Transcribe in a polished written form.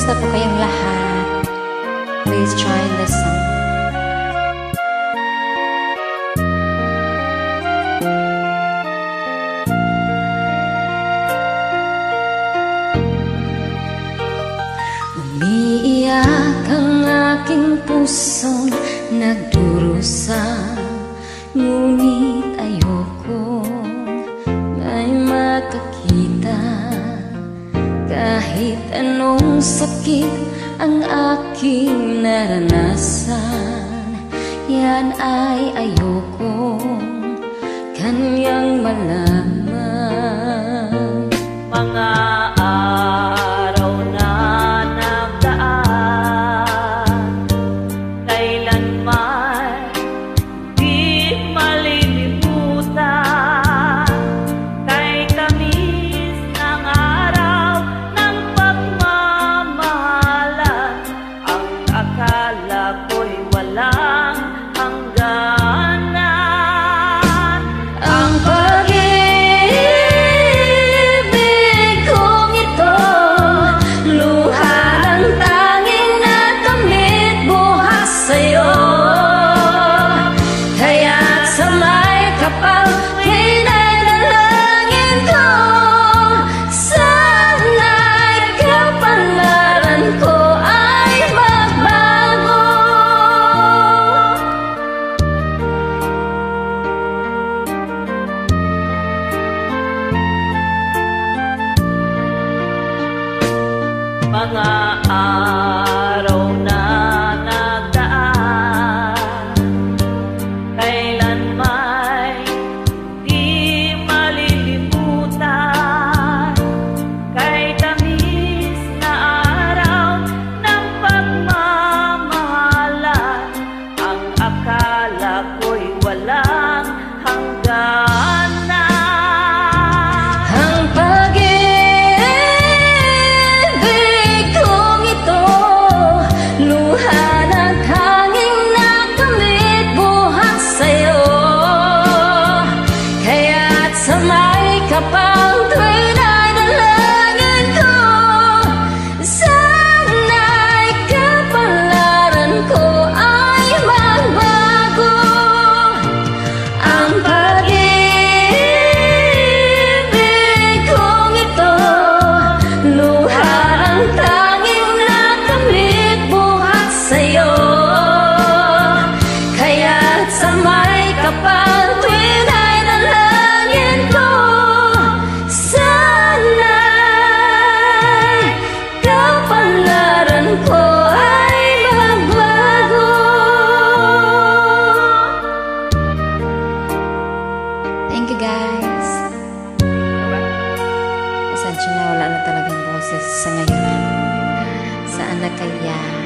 Kumusta po kayong lahat? Please join the song. Umiiyak ang aking pusong nagdurusa, ngunit ayoko may makakita. Kahit anong sakit ang aking naranasan, yan ay ayokong kanyang malaman. Mga araw na nagdaan, kailanman di malilimutan. Kay tamis ng araw ng pagmamahalan, ang akala ko'y walang hangganan. Ang mga araw na nagdaan, kailanman di malilimutan. Kay tamis na araw ng pagmamahalan, ang akala ko'y walang hangganan. Kapag tuwing nadalangin ko, sana'y kapalaran ko ay magbago. Ang pag-ibig kong ito, luha ang tanging nakamit buhat sa'yo. Kaya't sa may kapal tuwing nadalangin ko, Thank you guys. Pasensya na, wala na talagang boses sa ngayon. Saan na kaya?